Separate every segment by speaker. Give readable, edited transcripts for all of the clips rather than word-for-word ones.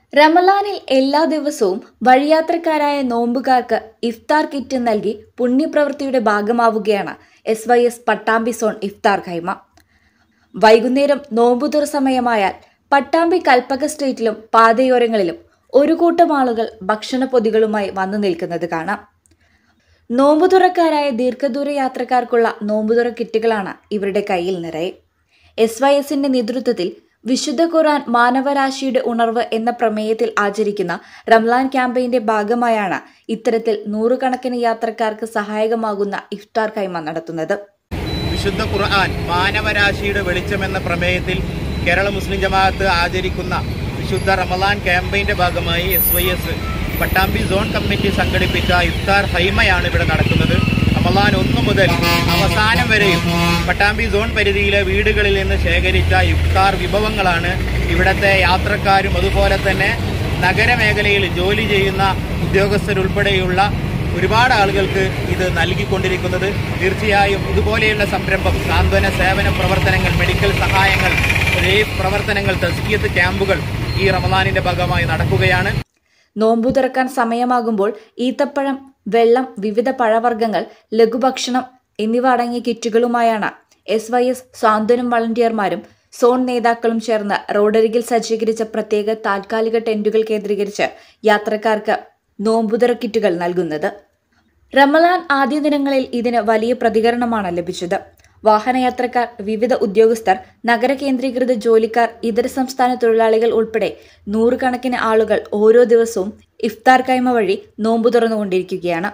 Speaker 1: റമളാനിൽ എല്ലാ ദിവസവും വഴിയാത്രക്കാരായ നോമ്പുകാർക്ക് ഇഫ്താർ കിറ്റ് നൽകി പുണ്യപ്രവൃത്തിയുടെ ഭാഗമാവുകയാണ് SYS പട്ടാമ്പി സോൺ ഇഫ്താർ ഖൈമ. വൈകുന്നേരം നോമ്പുതുറ സമയമായാൽ പട്ടാമ്പി കൽപ്പക സ്ട്രീറ്റിലും പാതയോരങ്ങളിലും ഒരു കൂട്ടം ആളുകൾ ഭക്ഷണപ്പൊതികളുമായി വന്നു നിൽക്കുന്നത് കാണാം. നോമ്പുതുറക്കാരായ ദീർഘദൂര യാത്രക്കാർക്കുള്ള നോമ്പുതുറ കിറ്റുകളാണ് ഇവരുടെ കയ്യിൽ നിറയെ. SYSന്റെ നേതൃത്വത്തിൽ വിശുദ്ധ ഖുർആൻ മാനവരാശിയുടെ ഉണർവ് എന്ന പ്രമേയത്തിൽ ആചരിക്കുന്ന റംലാൻ ക്യാമ്പയിന്റെ ഭാഗമായാണ് ഇത്തരത്തിൽ നൂറുകണക്കിന് യാത്രക്കാർക്ക് സഹായകമാകുന്ന ഇഫ്താർ ഖൈമ നടത്തുന്നത്.
Speaker 2: വിശുദ്ധ ഖുർആൻ മാനവരാശിയുടെ വെളിച്ചം എന്ന പ്രമേയത്തിൽ കേരള മുസ്ലിം ജമാഅത്ത് ആചരിക്കുന്ന വിശുദ്ധ റമളാൻ ക്യാമ്പയിന്റെ ഭാഗമായി SYS പട്ടാമ്പി സോൺ കമ്മിറ്റി സംഘടിപ്പിച്ച ഇഫ്താർ ഖൈമയാണ് ഇവിടെ നടക്കുന്നത്. റമളാൻ 1 മുതൽ അവസാനം വരെയും പട്ടാമ്പി സോൺ പരിധിയിലെ വീടുകളിൽ നിന്ന് ശേഖരിച്ച ഇഫ്താർ വിഭവങ്ങളാണ് ഇവിടുത്തെ യാത്രക്കാരും അതുപോലെ തന്നെ നഗരമേഖലയിൽ ജോലി ചെയ്യുന്ന ഉദ്യോഗസ്ഥരുൾപ്പെടെയുള്ള ഒരുപാട് ആളുകൾക്ക് ഇത് നൽകിക്കൊണ്ടിരിക്കുന്നത്. തീർച്ചയായും ഇതുപോലെയുള്ള സംരംഭം, സാന്ത്വന സേവന പ്രവർത്തനങ്ങൾ, മെഡിക്കൽ സഹായങ്ങൾ, റേഫ് പ്രവർത്തനങ്ങൾ, തസ്കിയത്ത് ക്യാമ്പുകൾ ഈ റമളാനിന്റെ ഭാഗമായി നടക്കുകയാണ്.
Speaker 1: നോമ്പു തുറക്കാൻ സമയമാകുമ്പോൾ ഈത്തപ്പഴം, വെള്ളം, വിവിധ പഴവർഗ്ഗങ്ങൾ, ലഘുഭക്ഷണം എന്നിവ അടങ്ങിയ കിറ്റുകളുമായാണ് SYS സാന്ത്വനം വളണ്ടിയർമാരും സോൺ നേതാക്കളും ചേർന്ന് റോഡരികിൽ സജ്ജീകരിച്ച പ്രത്യേക താൽക്കാലിക ടെന്റുകൾ കേന്ദ്രീകരിച്ച് യാത്രക്കാർക്ക് നോമ്പുതുറ കിറ്റുകൾ നൽകുന്നത്. റമളാൻ ആദ്യ ദിനങ്ങളിൽ ഇതിന് വലിയ പ്രതികരണമാണ് ലഭിച്ചത്. വാഹനയാത്രക്കാർ, വിവിധ ഉദ്യോഗസ്ഥർ, നഗര കേന്ദ്രീകൃത ജോലിക്കാർ, ഇതര സംസ്ഥാന തൊഴിലാളികൾ ഉൾപ്പെടെ നൂറുകണക്കിന് ആളുകൾ ഓരോ ദിവസവും ഇഫ്താർ ഖൈമ വഴി നോമ്പു തുറന്നുകൊണ്ടിരിക്കുകയാണ്.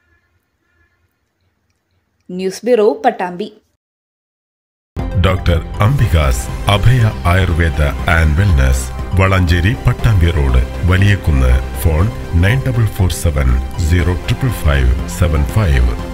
Speaker 1: News bureau, Pattambi.
Speaker 3: Doctor Ambika's Abhaya Ayurveda and wellness, Valanchery, Pattambi road, Valiyakunnu. Phone 9447 0555575.